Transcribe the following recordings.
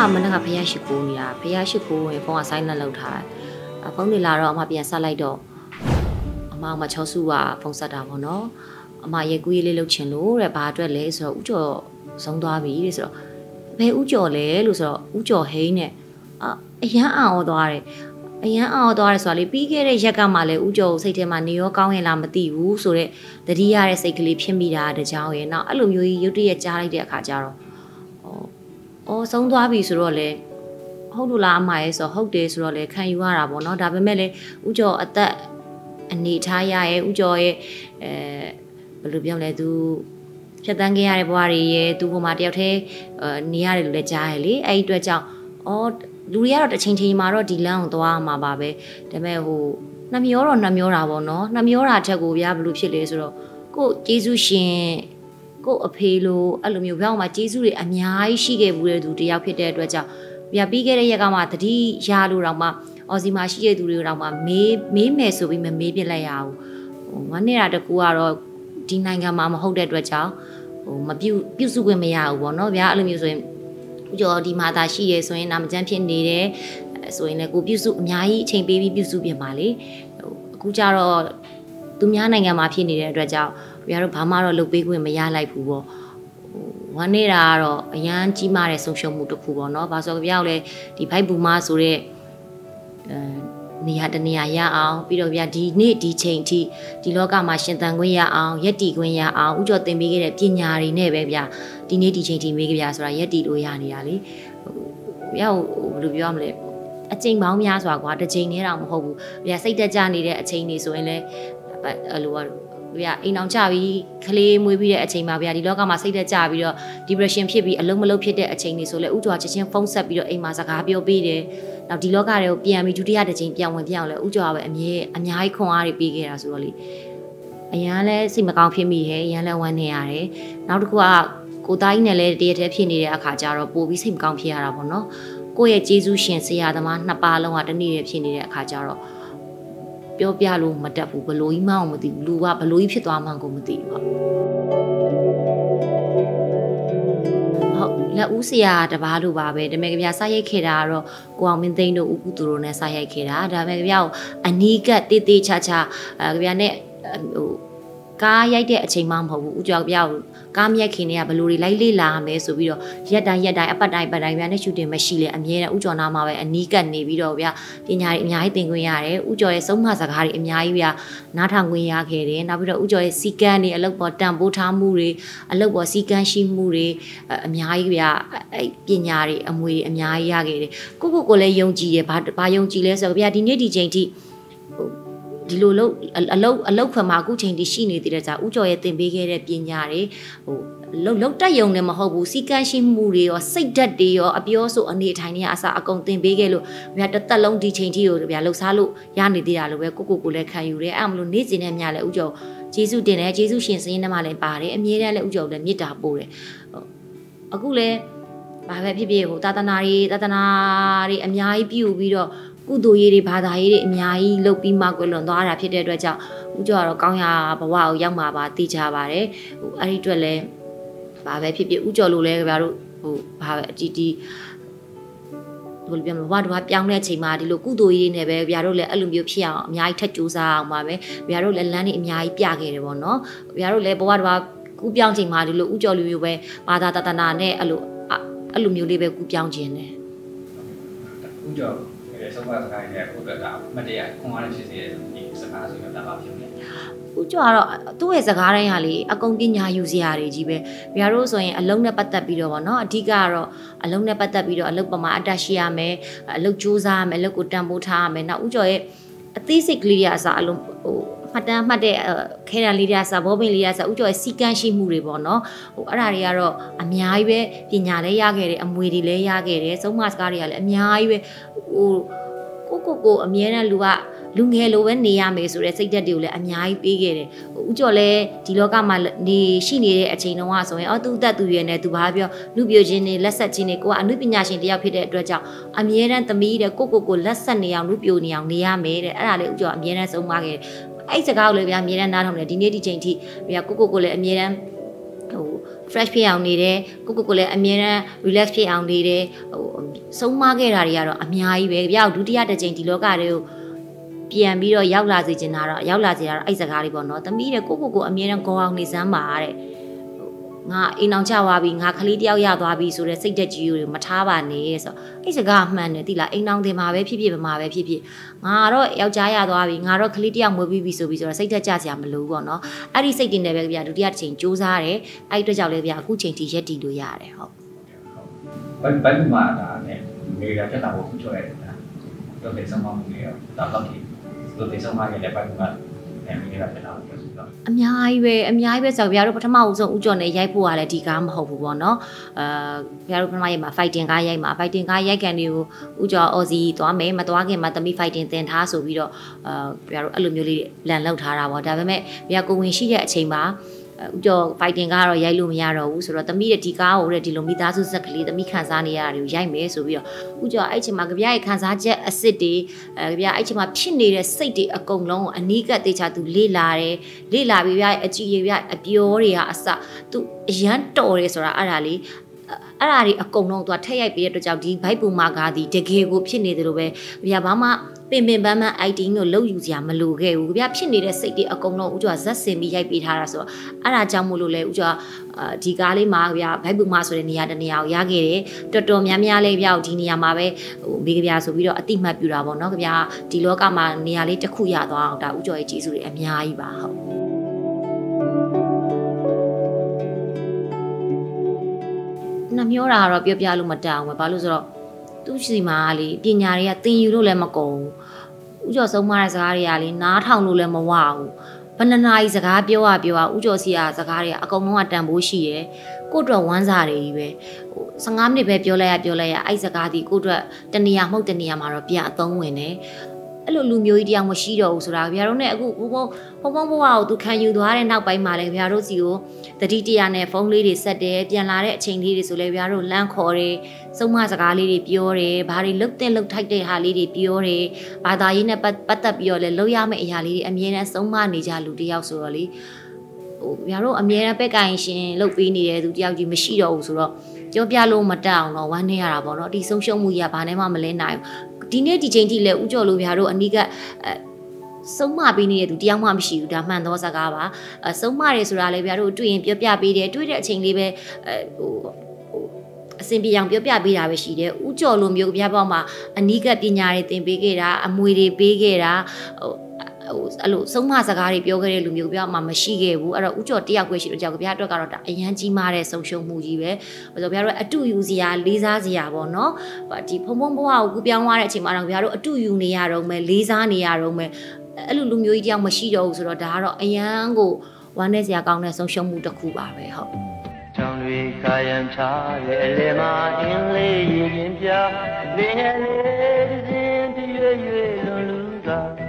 မနက်ကဖျားရှိခိုးနေတာဖျားရှိခိုးရင်ဖုန်းကဆိုင်းလက်လောက်ထားတယ်ဖုန်းတွေလာတော့အမပြန်ဆက်လိုက်တော့အမချောစုကဖုန်းဆက်တာပေါ့နော်အမရေကူးရေးလေးလုပ်ချင်လို့တဲ့ဘာအတွက်လဲဆိုတော့ဥကျော်ဆုံးသွားပြီတဲ့ဆိုတော့ဘယ်ဥကျော်လဲလို့ဆိုတော့ဥကျော်ဟိန်းနဲ့အရန်အောင်သွားတယ်အရန်အောင်သွားတယ်ဆိုတာလေပြီးခဲ့တဲ့ရက်ကမှလည်းဥကျော်စိတ်ထဲမှာနေရောကောင်းရင်လားမသိဘူးဆိုတော့တတိယတဲ့စိတ်ကလေးဖြစ်မိတာတကြောင်ရဲ့နောက်အဲ့လိုမျိုးကြီးရုတ်တရက်ကြားလိုက်တဲ့အခါကျတော့ဆုံးသွားပြီဆိုတော့လေဟုတ်လို့လားအမရဲ့ဆိုဟုတ်တယ်ဆိုတော့လေခံယူရတာပေါ့နော်ဒါပေမဲ့လေဥကျော်အသက်အနေထားရရဲ့ဥကျော်ရဲ့ဘယ်လိုပြောလဲသူဖြတ်တန်းခဲ့ရတဲ့ဘဝတွေရဲ့သူကမှတယောက်တည်းနေရတယ်လို့လည်းကြားရလေအဲ့ဒီအတွက်ကြောင့်လူတွေကတော့တစ်ချိန်ချိန်မှာတော့ဒီလမ်းကိုသွားမှာပါပဲဒါပေမဲ့နှမျောတာပေါ့နော်နှမျောတာချက်ကိုဗျာဘယ်လိုဖြစ်လဲဆိုတော့ကိုကျေးဇူးရှင်ကိုအဖေလိုအဲ့လိုမျိုးဘယ်အောင်မှကျေးဇူးတွေအများကြီးရှိခဲ့ဘူးတဲ့သူတယောက်ဖြစ်တဲ့အတွက်ကြောင့်ဗျာပြီးခဲ့တဲ့ရက်ကမှတတိရလို့တော့မှအော်စီမှာရှိတဲ့သူတွေတော့မှမေးမယ်ဆိုပြီးမမေးပြလိုက်ရဘူးငါနေတာတကူကတော့ဒီနိုင်ငံမှာမဟုတ်တဲ့အတွက်ကြောင့်မပြုစုခွင့်မရဘူးပေါ့နော်ဗျာအဲ့လိုမျိုးဆိုရင်ကျော်ဒီမှာသာရှိရဲဆိုရင်နာမကျန်းဖြစ်နေတယ်ဆိုရင်လည်းကိုပြုစုအများကြီးအချိန်ပေးပြီးပြုစုပြင်ပါလေအခုကျတော့သူများနိုင်ငံမှာဖြစ်နေတဲ့အတွက်ကြောင့်ဘုရားတို့ဘာမှတော့လုပ်ပေးခွင့်မရလိုက်ဘူးပေါ့ဝမ်းနေတာကတော့အရန်ကြီးမားတဲ့ဆုံးရှုံးမှုတစ်ခုပေါ့နော်ဘာလို့ဆိုတော့ဘုရားလည်းဒီဘိုက်ဘူမာဆိုတဲ့နေရာတနေရာရအောင်ပြီးတော့ဗျာဒီနေ့ဒီချိန်ထိဒီလောကမှာရှင်သန်ခွင့်ရအောင်ရက်တီခွင့်ရအောင်ဥကျော်သင်ပေးခဲ့တဲ့ပညာတွေနဲ့ပဲဗျာဒီနေ့ဒီချိန်ထိမေးကြဗျာဆိုတာရက်တီလို့ရနေတာလေဗျာဘယ်လိုပြောရမလဲအချိန်ပေါင်းများစွာကွာတစ်ချိန်နဲ့တော့မဟုတ်ဘူးဗျာစိတ်တက်ကြနေတဲ့အချိန်တွေဆိုရင်လည်းအဲ့လိုဗျာအိမ်အောင်ကြပြီးခလေးမွေးပြီးတဲ့အချိန်မှာဗျာဒီလောကမှာစိတ်တက်ကြပြီးတော့ depression ဖြစ်ပြီးအလုံးမလုံးဖြစ်တဲ့အချိန်တွေဆိုလဲဥကျော်ချက်ချင်းဖုန်းဆက်ပြီးတော့အိမ်မှာစကားပြောပေးတယ်နောက်ဒီလောကတွေကိုပြန်ပြီးဒုတိယတစ်ချိန်ပြန်ဝင်ပြအောင်လဲဥကျော်ကပဲအများကြီးခွန်အားတွေပေးခဲ့တာဆိုတော့လေအရန်လဲစိတ်မကောင်းဖြစ်မိတယ်အရန်လဲဝမ်းနေရတယ်နောက်တစ်ခုကကိုသားကြီးနဲ့လဲတရက်တည်းဖြစ်နေတဲ့အခါကျတော့ပိုပြီးစိတ်မကောင်းဖြစ်ရတာပေါ့နော်ကိုယ့်ရဲ့ကျေးဇူးရှင်ဆရာသမားနှစ်ပါးလုံးကတနည်းတည်းဖြစ်နေတဲ့အခါကျတော့ပြောပြလို့မတတ်ဘူးဘလို့ကြီးမှအောင်မသိဘူးလူကဘလို့ကြီးဖြစ်သွားမှန်းကိုမသိဘူးဟုတ်လက်ဦးဆရာတပားလိုပါပဲဒါပေမဲ့ကြပြစာရိုက်ခဲ့တာကတော့ကိုအောင်မင်းသိန်းတို့ဦးကုသူတို့နဲ့စာရိုက်ခဲ့တာဒါပေမဲ့ကြပြကိုအနီးကပ်တေးသေးချာချာကြပြနဲ့ကားရိုက်တဲ့အချိန်မှမဟုတ်ဘူးဦးကျော်ကြပြကိုကားမရိုက်ခင်တွေကဘလို့တွေလိုက်လေးလာမယ်ဆိုပြီးတော့ရက်တိုင်းအပတ်တိုင်းဗျာနဲ့ရှူတင်မရှိလေအမြဲတမ်းဦးကျော်နာမှာပဲအနီးကပ်နေပြီးတော့ဗျာပညာတွေအများကြီးသင်ခွင့်ရတယ်ဦးကျော်ရဲ့ဆုံးမစကားတွေအများကြီးဗျာနားထောင်ခွင့်ရခဲ့တယ်နောက်ပြီးတော့ဦးကျော်ရဲ့စီကန်းတွေအလုပ်ပေါ်တန်ဖိုးထားမှုတွေအလုပ်ပေါ်စီကန်းရှိမှုတွေအများကြီးဗျာအဲ့ပညာတွေအမွေတွေအများကြီးရခဲ့တယ်ကိုလည်းယုံကြည်တယ်ဘာယုံကြည်လဲဆိုတော့ဗျာဒီနေ့ဒီချိန်ထိဒီလိုအလုတ်ခွန်မှာအခုချိန်ထိရှိနေသေးတဲ့ကြာဥကျော်ရဲ့သင်ပေးခဲ့တဲ့ပညာတွေလုတ်တက်ယုံလည်းမဟုတ်ဘူးစီကန်းရှိမှုတွေရောစိတ်ဓာတ်တွေရောအပြောဆိုအနေအထိုင်တွေကအစအကုန်သင်ပေးခဲ့လို့ဗျာတစ်သက်လုံးဒီချိန်ထိကိုဗျာလှုပ်ရှားလို့ရနေသေးတာလို့ပဲကိုလည်းခံယူတယ်အဲ့မလို့နေ့စဉ်နဲ့ညလည်းဥကျော်ဂျေစုတင်တယ်ဂျေစုရှင်စင်းထဲမှာလည်းပါတယ်အမြဲတမ်းလည်းဥကျော်လည်းမေတ္တာပို့တယ်အခုလည်းဘာပဲဖြစ်ဖြစ်သာသနာတွေအများကြီးပြုပြီးတော့ကုသိုလ်ရေးတွေဘာသာရေးတွေအများကြီးလုပ်ပြီးမှကွယ်လွန်သွားတာဖြစ်တဲ့အတွက်ကြောင့်ဦးကျော်ကတော့ကောင်းရာဘဝကိုရောက်မှာပါသိကြပါတယ်အဲ့ဒီအတွက်လည်းဘာပဲဖြစ်ဖြစ်ဦးကျော်လိုလဲကြပါတို့ဘာပဲအတီးဘယ်လိုပြောမလဲဘဝတစ်ပြောင်းတဲ့အချိန်မှာဒီလိုကုသိုလ်ရေးတွေနဲ့ပဲဗျာတို့လည်းအဲ့လိုမျိုးဖြစ်အောင်အများကြီးထပ်ကြိုးစားအောင်ပါပဲဗျာတို့လည်းလမ်းတွေအများကြီးပြခဲ့တယ်ပေါ့နော်ဗျာတို့လည်းဘဝတစ်ကူးပြောင်းချိန်မှာဒီလိုဦးကျော်လိုမျိုးပဲဘာသာတနာနဲ့အဲ့လိုမျိုးလေးပဲကူးပြောင်းခြင်းတယ်ဦးကျော်ဆုံးမစကားနဲ့ကိုယ်ကမတရားခွန်အားဖြစ်စေတဲ့ဒီစကားဆိုတော့ဒါပါဖြစ်နေဦးကျော်ကတော့သူ့ရဲ့စကားတိုင်းဟာလေအကုန်ပညာယူစရာတွေကြီးပဲဗျာတို့ဆိုရင်အလုံးနဲ့ပတ်သက်ပြီးတော့ဗောနော်အဓိကကတော့အလုံးနဲ့ပတ်သက်ပြီးတော့အလုပ်ပမာအတက်ရှိရမယ်အလုပ်ကြိုးစားရမယ်အလုပ်ကိုတန်ဖိုးထားရမယ်နောက်ဦးကျော်ရဲ့အသေးစိတ်ကလေးရအစားအလုံးမှတ်တဲ့ခဲတံလေးတွေအစားဘောပင်လေးရအစားဦးကျော်ရဲ့စီကန်းရှိမှုတွေပေါ့နော်အဲ့ဒါတွေကတော့အများကြီးပဲပညာလည်းရခဲ့တယ်အမွေတွေလည်းရခဲ့တယ်ဆုံးမစကားတွေကလည်းအများကြီးပဲကိုအမြဲတမ်းလူငယ်လိုပဲနေရမယ်ဆိုတဲ့စိတ်ဓာတ်တွေကိုလည်းအများကြီးပေးခဲ့တယ်ဦးကျော်လည်းဒီလောကမှာရှိနေတဲ့အချိန်တုန်းကဆိုရင်သူ့သက်သူရွယ်နဲ့သူဘာပြောလူပြိုခြင်းတွေလက်ဆက်ခြင်းတွေကိုကအနုပညာရှင်တယောက်ဖြစ်တဲ့အတွက်ကြောင့်အမြဲတမ်းသမီးတဲ့ကိုလက်ဆက်နေအောင်လူပြိုနေအောင်နေရမယ်တဲ့အဲ့ဒါလေးဦးကျော်အမြဲတမ်းဆုံးမခဲ့တယ်အဲ့စကားကိုလည်းဗျာအမြဲတမ်းနားထောင်တယ်ဒီနေ့ဒီချိန်ထိဗျာကိုလည်းအမြဲတမ်း fresh ဖြစ်အောင်နေတယ်ကိုလည်းအမြဲတမ်း relax ဖြစ်အောင်နေတယ်ဆုံးမခဲ့တာတွေကတော့အများကြီးပဲဗျာဒုတိယတစ်ကြိမ်ဒီလောကတွေကိုပြန်ပြီးတော့ရောက်လာစေချင်တာတော့ရောက်လာစေတာတော့အဲ့စကားလေးပေါ့နော်သမီးတဲ့ကိုအမြဲတမ်းကောင်းအောင်နေစမ်းပါတဲ့ငါအိမ်အောင်ချသွားပြီငါကလေးတယောက်ရသွားပြီဆိုတဲ့စိတ်သက်ကြီးကိုမထားပါနဲ့ဆိုအဲ့စကားမှန်တယ်တိလားအိမ်အောင်တင်မှာပဲဖြစ်ဖြစ်ပါမှာပဲဖြစ်ဖြစ်ငါတော့ယောက်ျားရသွားပြီငါတော့ကလေးတယောက်မွေးပြီးပြီဆိုပြီးဆိုတော့စိတ်သက်ကြစရာမလိုဘူးပေါ့နော်အဲ့ဒီစိတ်တင်တယ်ပဲဗျာဒုတိယတစ်ချိန်စူးစမ်းတယ်အဲ့ဒီအတွက်ကြောင့်လည်းဗျာအခုချိန်ထိရက်တည်လို့ရတယ်ဟုတ်ဘယ်မှာဒါနဲ့နေတာတက်တာကိုပြောရတယ်တော့ဒီစမမှုတွေတော့တော့တော့ဒီစမရဲ့ဘက်ကနေနေတာတက်တာကိုပြောဆိုတော့အများကြီးပဲဆိုတော့ဗျာတို့ပထမဦးဆုံးဦးကျော်နဲ့ရိုက်ဖို့ကလည်းဒီကားမဟုတ်ဘူးပေါ့နော်ဗျာတို့ပထမရိုက်မှာ fighting ကားရိုက်မှာ fighting ကားရိုက်ကန်တွေကိုဦးကျော်အော်စီသွားမယ်မသွားခင်မှာသမီး fighting သင်ထားဆိုပြီးတော့ဗျာတို့အဲ့လိုမျိုးလေးလန်လောက်ထားတာပေါ့ဒါပေမဲ့ဗျာကိုဝင်ရှိတဲ့အချိန်မှာဦးကျော် fighting ကတော့ရိုက်လို့မရတော့ဘူးဆိုတော့သမီးရဲ့ဒီကားကိုတဲ့ဒီလိုမိသားစုဇက်ကလေးသမီးခံစားနေရတာတွေကိုရိုက်မယ်ဆိုပြီးတော့ဦးကျော်အဲ့ချိန်မှာကြပြရဲ့ခံစားချက်အစ်စ်တွေကြပြအဲ့ချိန်မှာဖြစ်နေတဲ့စိတ်တွေအကုန်လုံးကိုအနီးကပ်တေချာသူလေ့လာပြီးဗျအကြည့်ရဗျအပြောတွေကအစသူအရန်တော်တယ်ဆိုတာအဲ့ဒါလေးအဲ့ဒါတွေအကုန်လုံးသူကထက်ရိုက်ပြီးတဲ့အတွက်ကြောင့်ဒီဘိုက်ပူမာကားဒီတကယ်ကိုဖြစ်နေတယ်လို့ပဲဗျဘာမှပင်ပန်း acting ကိုလုပ်ယူစရာမလိုခဲ့ဘူးဗျဖြစ်နေတဲ့စိတ်တွေအကုန်လုံးဦးကျော်ဇက်စင်ပြီးရိုက်ပေးထားတာဆိုတော့အဲ့ဒါကြောင့်မို့လို့လဲဦးကျော်ဒီကားလေးမှာဗျဘိုက်ပူမာဆိုတဲ့နေရာတစ်နေရာကိုရခဲ့တယ်တော်များများလေးဗျဒီနေရာမှာပဲမိကြဗျဆိုပြီးတော့အတိမတ်ပြတာပေါ့နော်ဗျဒီလောကမှာနေရာလေးတစ်ခုရသွားအောင်ဒါဦးကျော်ရဲ့ကျေးဇူးတွေအများကြီးပါဟုတ်နှမျောတာကတော့ပြောပြလို့မတတ်အောင်ပဲဘာလို့ဆိုတော့သူ့စီမှာလေပညာတွေကသင်ယူလို့လည်းမကုန်ဘူးဦးကျော်ဆုံးမတဲ့စကားတွေကလေနားထောင်လို့လည်းမဝဘူးဘယ်နှနာရီစကားပြောဦးကျော်စီကစကားတွေအကုန်လုံးကတန်ဖိုးရှိတယ်ကိုအတွက်ဝမ်းစာတွေကြီးပဲ15မိနစ်ပဲပြောလိုက်ရအဲ့စကားဒီကိုအတွက်တနေရာမဟုတ်တနေရာမှာတော့ပြန်အသုံးဝင်တယ်အဲ့လိုလူမျိုးကြီးတရားမရှိတော့ဘူးဆိုတာဗျာတို့နဲ့အခုဘုံဘဝကိုသူခံယူသွားတဲ့နောက်ပိုင်းမှာလည်းဗျာတို့စီကိုတတိတရားနဲ့ဖုန်းလေးတွေဆက်တယ်ပြန်လာတဲ့အချိန်လေးတွေဆိုလည်းဗျာတို့လမ်းခေါ်တယ်စုံမစကားလေးတွေပြောတယ်ဘာတွေလုတ်တဲ့လုတ်ထိုက်တဲ့ဟာလေးတွေပြောတယ်ဘာသာရေးနဲ့ပတ်သက်ပြီးတော့လည်းလုပ်ရမယ့်အရာလေးတွေအမြဲတမ်းစုံမနေကြလူတယောက်ဆိုတော့လေဗျာတို့အမြဲတမ်းပဲကင်ရှင်လုတ်ပေးနေတဲ့သူတယောက်ကြီးမရှိတော့ဘူးဆိုတော့ပြောပြလို့မတတ်အောင်တော့ဝမ်းနေရတာပေါ့နော်ဒီဆုံးရှုံးမှုကြီးကဘာနဲ့မှမလဲနိုင်ဘူးဒီနေ့ဒီချိန်ထိလည်းဦးကျော်လိုဗျာတို့အနီးကဆုံးမပေးနေတဲ့သူတယောက်မှမရှိဘူးဒါမှန်သောစကားပါဆုံးမရဲဆိုတာလည်းဗျာတို့တွေ့ရင်ပြောပြပေးတယ်တွေ့တဲ့အချိန်လေးပဲအစင်ပြေအောင်ပြောပြပေးတာပဲရှိတယ်ဦးကျော်လိုမျိုးဗျာပေါ့မှာအနီးကပညာတွေသင်ပေးခဲ့တာအမွေတွေပေးခဲ့တာအဲ့လိုဆုံးမစကားတွေပြောခဲ့တဲ့လူမျိုးဗျာမှမရှိခဲ့ဘူးအဲ့တော့ဦးကျော်တယောက်ပဲရှိတော့ကြောက်ဗျာအတွက်ကတော့ဒါအရန်ကြီးမားတဲ့ဆုံးရှုံးမှုကြီးပဲဆိုတော့ဗျာတို့အတူယူစရာလေးစားစရာပေါ့နော်ဒီဖုံဘဝကိုကူပြောင်းသွားတဲ့အချိန်မှာတော့ဗျာတို့အတူယူနေရတော့မယ်လေးစားနေရတော့မယ်အဲ့လိုလူမျိုးကြီးတယောက်မရှိတော့ဘူးဆိုတော့ဒါကတော့အရန်ကိုဝမ်းနည်းစရာကောင်းတဲ့ဆုံးရှုံးမှုတစ်ခုပါပဲဟုတ်ကြောင်တွေကာယံချတဲ့အလေမှာအင်းလေးရင်ပြင်းပြလေးငယ်လေးစဉ်တရွေ့ရွေ့လွန်လူက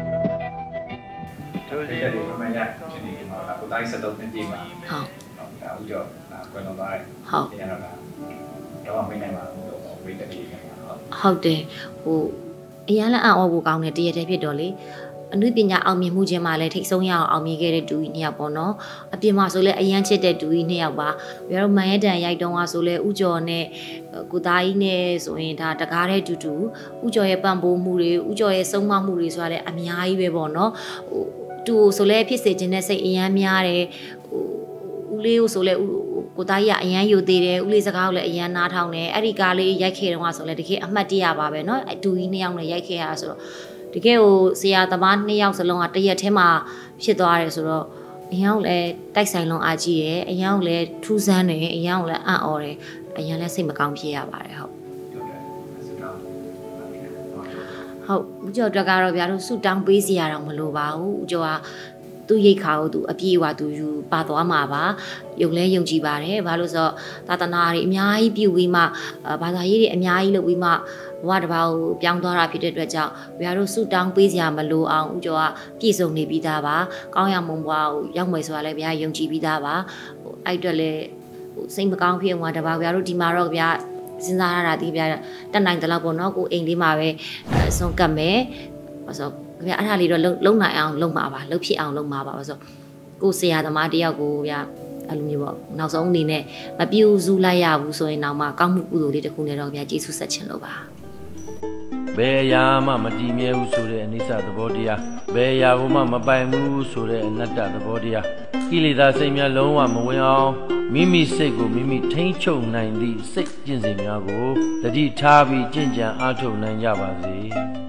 တို့စီရတယ်မမရဒီနေ့မှာကိုတိုင်းဆက်တော့ပြင်ပြမှာဟုတ်ဒါဦးကျော်ကွယ်လွန်သွားတယ်ဟုတ်ပြန်တော့တော့မင်းနိုင်ပါဘူးတော့ဝေးတယ်ဟုတ်တယ်အရန်လည်းအံ့ဩဖို့ကောင်းတယ်တရတဲ့ဖြစ်တော့လေအနုပညာအောင်မြင်မှုချင်းမှလည်းထိတ်ဆုံးရအောင်မြင်ခဲ့တဲ့တူကြီးနှစ်ယောက်ပေါ့နော်အပြင်မှာဆိုလဲအရန်ချစ်တဲ့တူကြီးနှစ်ယောက်ပါဘယ်တော့မန်ရတန်ရိုက်တုံးကဆိုလဲဥကျော်နဲ့ကိုသားကြီးနဲ့ဆိုရင်ဒါတကားတဲ့တူဥကျော်ရဲ့ပံ့ပိုးမှုတွေဥကျော်ရဲ့စုံမမှုတွေဆိုတာလည်းအများကြီးပဲပေါ့နော်တူဆိုလဲဖြစ်စေခြင်းနဲ့စိတ်အရန်များတယ်ဦးလေးကိုဆိုလဲကိုသားကြီးကအရန်ယူသေးတယ်ဦးလေးစကားကိုလည်းအရန်နားထောင်တယ်အဲ့ဒီကားလေးရိုက်ခဲ့တော့ဆိုလဲတကယ်အမှတ်တရပါပဲเนาะတူကြီးနှစ်ယောက်နဲ့ရိုက်ခဲ့ရတာဆိုတော့တကယ်ကိုဆရာသမားနှစ်ယောက်စလုံးကတရက်ထဲမှာဖြစ်သွားတယ်ဆိုတော့အရန်လည်းတိုက်ဆိုင်လုံးအားကြီးတယ်အရန်လည်းထူးဆန်းတယ်အရန်လည်းအံ့ဩတယ်အရန်လည်းစိတ်မကောင်းဖြစ်ရပါတယ်ဟုတ်ဦးကျော်တက်ကတော့ဗျာတို့ဆူတောင်းပေးစီရအောင်မလိုပါဘူးဦးကျော်ကသူ့ရိတ်ခါကိုသူအပြည့်အဝသူယူပါသွားမှာပါယုံလဲယုံကြည်ပါတယ်ဘာလို့ဆိုတော့သာသနာတွေအများကြီးပြုပြီးမှဘာသာရေးတွေအများကြီးလုပ်ပြီးမှဘဝတစ်ပါးကိုပြောင်းသွားတာဖြစ်တဲ့အတွက်ကြောင့်ဗျာတို့ဆူတောင်းပေးစရာမလိုအောင်ဦးကျော်ကပြည့်စုံနေပြီးသားပါကောင်းရမွန်ဘဝကိုရောက်မယ်ဆိုတာလည်းဗျာယုံကြည်ပြီးသားပါအဲ့အတွက်လည်းစိတ်မကောင်းဖြစ်မှာတပါးဗျာတို့ဒီမှာတော့ဗျာစဉ်းစားရတာဒီဗျာတက်နိုင်တယ်လို့ပေါ့နော်ကိုအိမ်လေးမှာပဲဆုံးကတ်မယ်ဆိုဗျာအဲ့ဒါလေးတော့လုံနိုင်အောင်လုံမှာပါလုံဖြစ်အောင်လုံမှာပါဆိုကိုဆရာသမားတယောက်ကိုဗျာအဲ့လိုမျိုးပေါ့နောက်ဆုံးအနေနဲ့မပြူစုလိုက်ရဘူးဆိုရင်တော့မှကောင်းမှုကုသိုလ်လေးတစ်ခုနဲ့တော့ဗျာကျေးဇူးဆက်ချင်လို့ပါဘယ်အရာမှမတည်မြဲဘူးဆိုတဲ့အနိစ္စသဘောတရားဘယ်အရာကိုမှမပိုင်ဘူးဆိုတဲ့အနတ္တသဘောတရားကိလေသာစိတ်များလုံးဝမဝင်အောင်မိမိစိတ်ကိုမိမိထိန်းချုပ်နိုင်သည့်စိတ်ကျင့်စဉ်များကိုတတိထားပြီးကျင့်ကြံအားထုတ်နိုင်ကြပါစေ